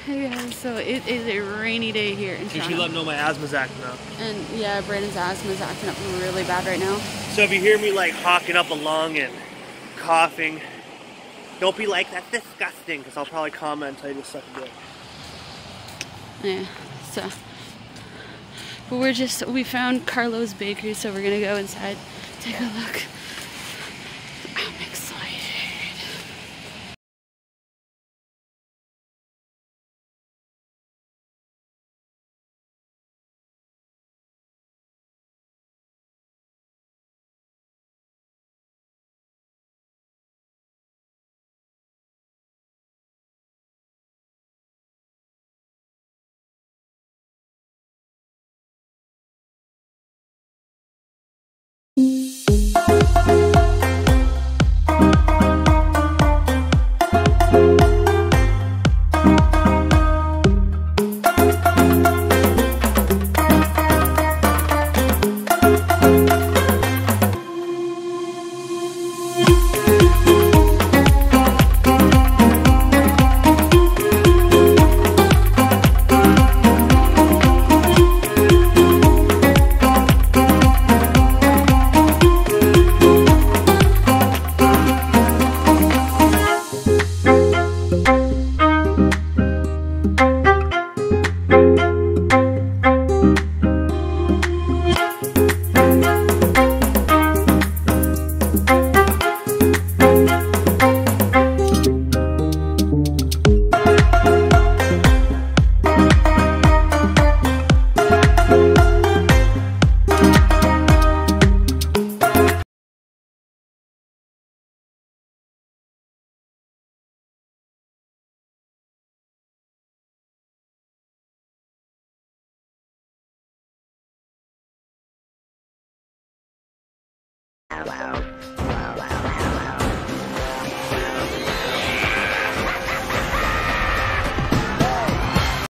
Hey guys, so it is a rainy day here in Toronto. You should let them know my asthma's acting up. And yeah, Brandon's asthma is acting up really bad right now. So if you hear me like hawking up a lung and coughing, don't be like, that's disgusting, because I'll probably comment and tell you to suck a dick. Yeah, so. But we found Carlo's bakery, so we're gonna go inside, take a look. I'm excited. Wow.